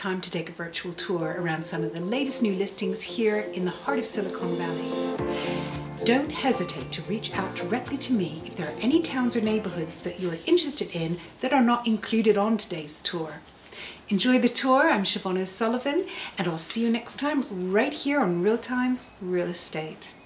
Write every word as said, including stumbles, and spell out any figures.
time to take a virtual tour around some of the latest new listings here in the heart of Silicon Valley. Don't hesitate to reach out directly to me if there are any towns or neighborhoods that you are interested in that are not included on today's tour. Enjoy the tour. I'm Siobhan O'Sullivan, and I'll see you next time right here on Real Time Real Estate.